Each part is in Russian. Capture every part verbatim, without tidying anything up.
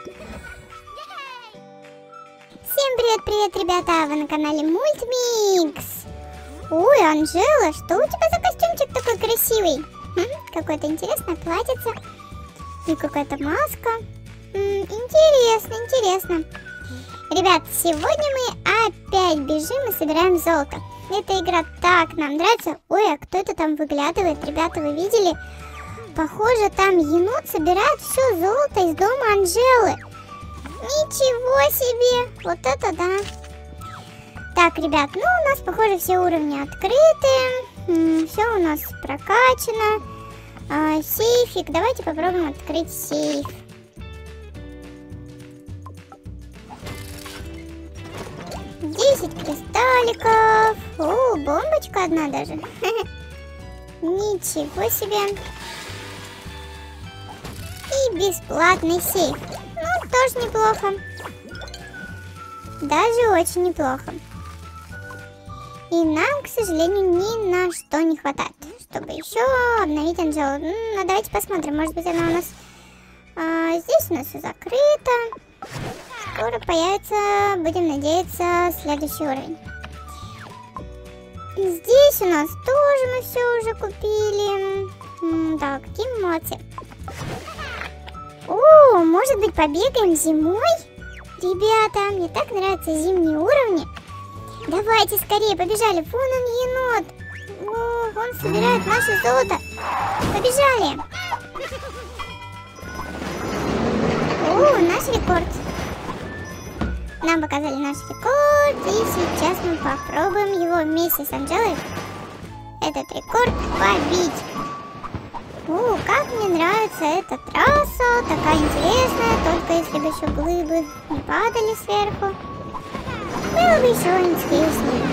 Всем привет-привет, ребята! Вы на канале Мультмикс. Ой, Анжела, что у тебя за костюмчик такой красивый? Хм, какое-то интересное платьице. И какая-то маска. М, интересно, интересно. Ребят, сегодня мы опять бежим и собираем золото. Эта игра так нам нравится. Ой, а кто это там выглядывает? Ребята, вы видели? Похоже, там енот собирает все золото из дома Анжелы. Ничего себе! Вот это да! Так, ребят, ну у нас, похоже, все уровни открыты. Все у нас прокачано. А, сейфик. Давайте попробуем открыть сейф. десять кристалликов. О, бомбочка одна даже. Ничего себе. И бесплатный сейф. Ну, тоже неплохо. Даже очень неплохо. И нам, к сожалению, ни на что не хватает, чтобы еще обновить Анжелу. Ну, давайте посмотрим. Может быть, она у нас... А, здесь у нас все закрыто. Скоро появится, будем надеяться, следующий уровень. Здесь у нас тоже мы все уже купили. М, да, какие молодцы. О, может быть, побегаем зимой? Ребята, мне так нравятся зимние уровни. Давайте скорее, побежали. Вон он, енот. О, он собирает наше золото. Побежали. О, наш рекорд. Нам показали наш рекорд. И сейчас мы попробуем его вместе с Анжелой этот рекорд побить. О, как мне нравится эта трасса, такая интересная, только если бы еще глыбы не падали сверху, было бы еще интереснее.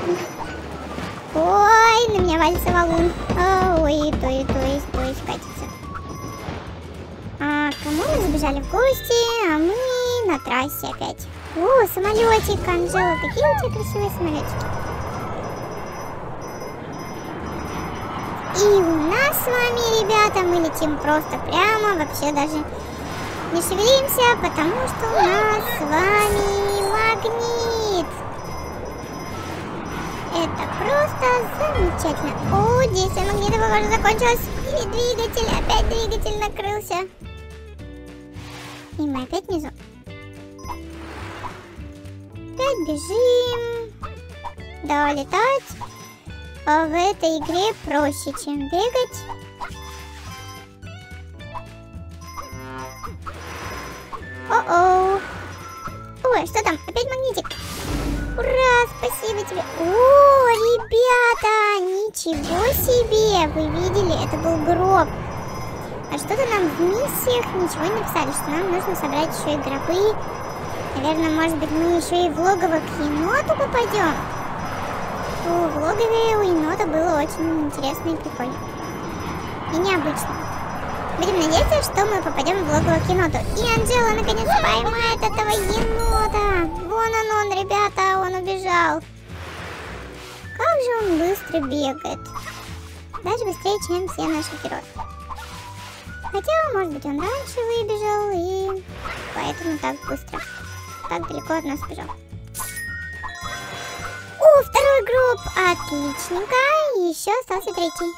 Ой, на меня валится валун. Ой, то и то есть, то есть катится. А кому мы забежали в гости, а мы на трассе опять. О, самолетик, Анжела, какие у тебя красивые самолетики. И у нас с вами, ребята, мы летим просто прямо, вообще даже не шевелимся, потому что у нас с вами магнит. Это просто замечательно. О, действие магнита, похоже, закончилось. И двигатель, опять двигатель накрылся. И мы опять внизу. Опять бежим. Да, летать. А в этой игре проще, чем бегать. О-оу. Ой, что там? Опять магнитик. Ура, спасибо тебе. О, ребята, ничего себе. Вы видели, это был гроб. А что-то нам в миссиях ничего не написали, что нам нужно собрать еще и гробы. Наверное, может быть, мы еще и в логово к еноту попадем. В логове у енота было очень интересно и прикольно. И необычно. Будем надеяться, что мы попадем в логово к еноту. И Анжела наконец поймает этого енота. Вон он, он, ребята, он убежал. Как же он быстро бегает. Даже быстрее, чем все наши герои. Хотя, может быть, он раньше выбежал и поэтому так быстро, так далеко от нас бежал. О, второй гроб. Отличненько. Еще остался третий.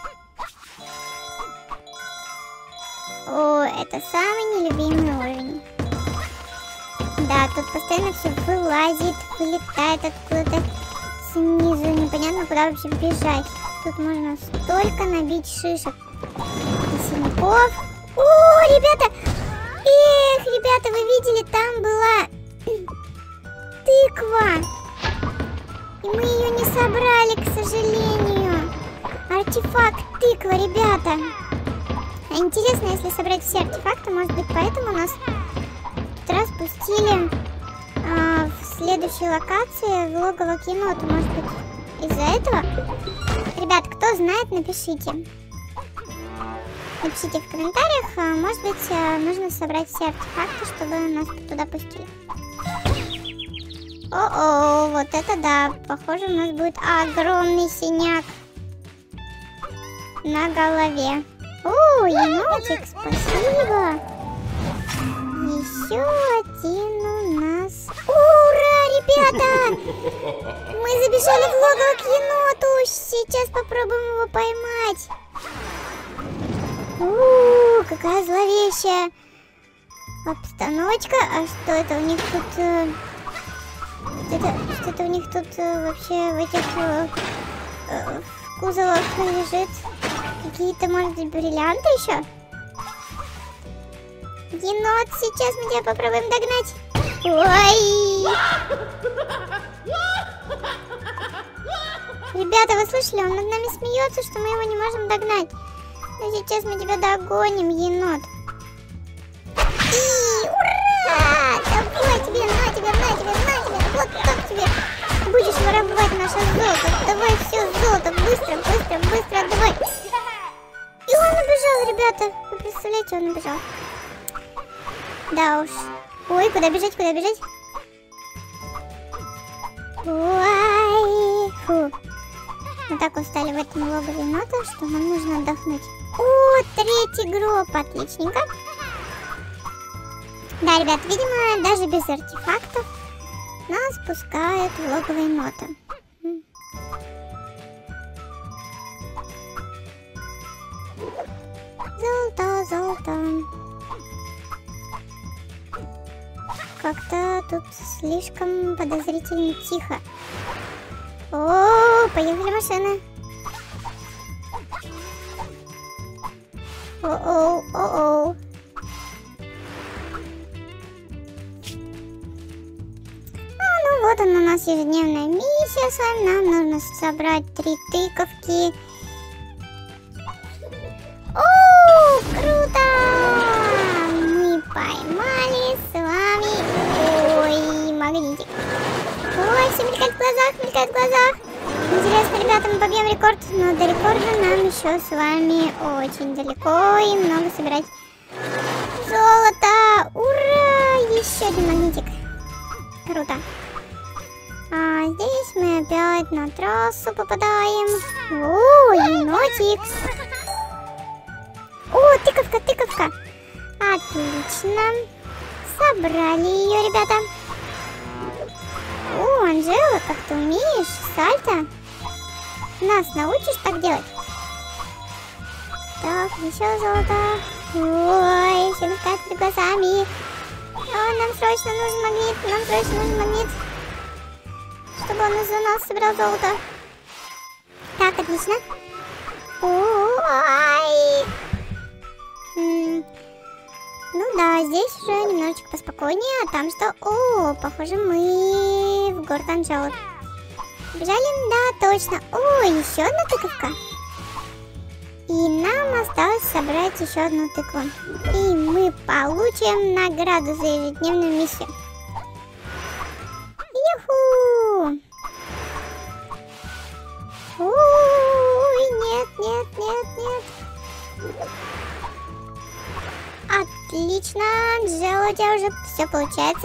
О, это самый нелюбимый уровень. Да, тут постоянно все вылазит, вылетает откуда-то снизу. Непонятно, куда вообще бежать. Тут можно столько набить шишек и синяков. О, ребята! Эх, ребята, вы видели, там была тыква. И мы ее не собрали, к сожалению. Артефакт тыква, ребята. А интересно, если собрать все артефакты, может быть, поэтому нас в этот раз пустили а, в следующей локации в логово к еноту. Может быть, из-за этого? Ребят, кто знает, напишите. Напишите в комментариях. А, может быть, а, нужно собрать все артефакты, чтобы нас туда пустили. О-о, вот это да. Похоже, у нас будет огромный синяк на голове. О, енотик, спасибо. еще один у нас. Ура, ребята! Мы забежали в логово к еноту. Сейчас попробуем его поймать. У-у-у, какая зловещая обстановочка. А что это у них тут? Э, что-то, что-то у них тут э, вообще в этих э, э, в кузовах лежит. Какие-то, может быть, бриллианты еще? Енот, сейчас мы тебя попробуем догнать. Ой! Ребята, вы слышали? Он над нами смеется, что мы его не можем догнать. Но сейчас мы тебя догоним, енот. И ура! Давай тебе, на тебе, на тебе, на тебе. Вот так тебе. Будешь воровать наше золото. Давай все золото. Быстро, быстро, быстро отдавай. И он убежал, ребята. Вы представляете, он убежал. Да уж. Ой, куда бежать, куда бежать? Ой, фу. Мы так устали в этом логове енота, что нам нужно отдохнуть. О, третий гроб, отличненько. Да, ребят, видимо, даже без артефактов нас пускают в логово енота. Золото, золото. Как-то тут слишком подозрительно тихо. О, поехали машины. О-оу, о-оу. А, ну вот она у нас ежедневная миссия с вами. Нам нужно собрать три тыковки. О, круто! Мы поймали с вами... Ой, магнитик. Ой, все мелькает в глазах, мелькает в глазах. Интересно, ребята, мы побьем рекорд, но до рекорда нам еще с вами очень далеко и много собирать золото. Ура! Еще один магнитик. Круто. А здесь мы опять на трассу попадаем. О, енотик. О, тыковка, тыковка. Отлично. Собрали ее, ребята. О, Анжела, как ты умеешь? Сальто? Нас научишь так делать? Так, еще золото. Ой, все мелькает перед глазами. О, нам срочно нужен магнит. Нам срочно нужен магнит. Чтобы он из-за нас собирал золото. Так, отлично. Ой. М-м. Ну да, здесь уже немножечко поспокойнее, а там что? О, похоже, мы в город Анжелы. Бежали? Да, точно. О, еще одна тыковка. И нам осталось собрать еще одну тыкву. И мы получим награду за ежедневную миссию. Юху! Ой, нет, нет, нет, нет. Отлично, Анжела, у тебя уже все получается.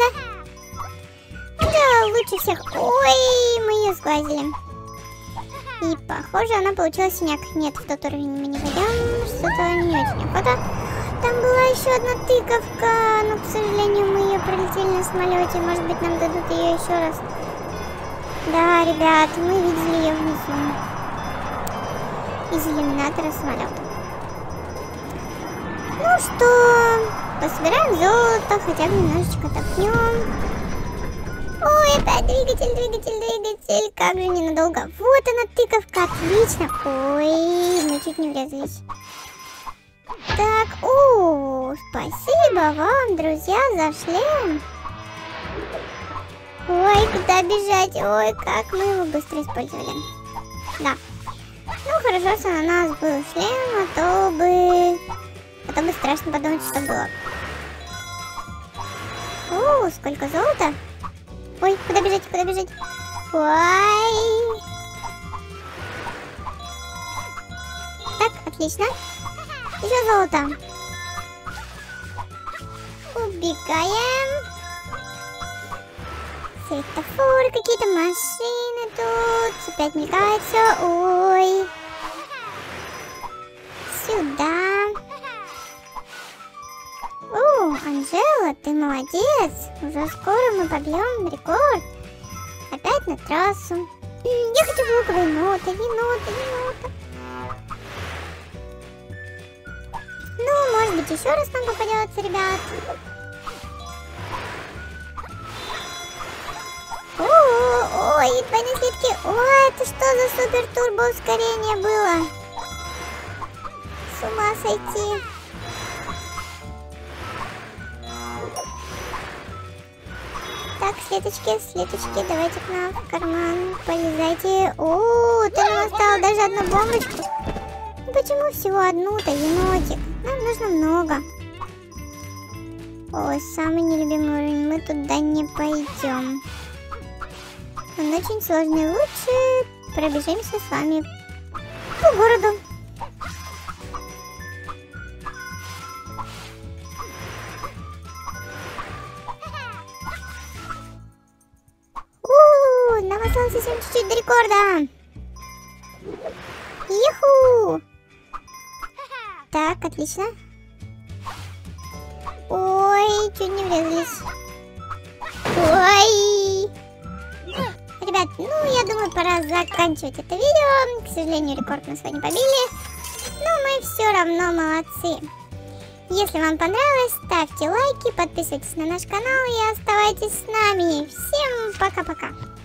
Да, лучше всех. Ой, мы ее сглазили. И похоже, она получила синяк. Нет, в тот уровень мы не пойдем. Что-то не очень охота. Там была еще одна тыковка, но, к сожалению, мы ее пролетели на самолете. Может быть, нам дадут ее еще раз. Да, ребят, мы видели ее внизу. Из иллюминатора самолета. Ну что, пособираем золото, хотя бы немножечко отдохнем. Ой, опять двигатель, двигатель, двигатель. Как же ненадолго. Вот она, тыковка, отлично. Ой, мы чуть не врезались. Так, о, спасибо вам, друзья, за шлем. Ой, куда бежать? Ой, как мы его быстро использовали. Да. Ну, хорошо, что на нас был шлем, а то бы... А то бы страшно подумать, что было. О, сколько золота. Ой, куда бежать, куда бежать? Ой. Так, отлично. Еще золото. Убегаем. Светофоры, какие-то машины тут. Опять мелькает все. Ой. Сюда. О, Анжела, ты молодец. Уже скоро мы побьем рекорд. Опять на трассу. Я хочу звуковые ноты, енота, енота. Ну, может быть, еще раз нам попадется, ребят. О, ой, двойные слитки. Ой, это что за супер турбо ускорение было? С ума сойти. Так, слиточки, слиточки, давайте к нам в карман. Полезайте. О, ты нам оставил даже одну бомбочку. Почему всего одну-то, енотик? Нам нужно много. Ой, самый нелюбимый уровень. Мы туда не пойдем. Он очень сложный. Лучше пробежимся с вами по городу. У-у-у, нам осталось совсем чуть-чуть до рекорда. Иху! Так, отлично. Ой, чуть не врезались. Ой! Ребят, ну я думаю, пора заканчивать это видео. К сожалению, рекорд мы сегодня побили. Но мы все равно молодцы. Если вам понравилось, ставьте лайки, подписывайтесь на наш канал и оставайтесь с нами. Всем пока-пока.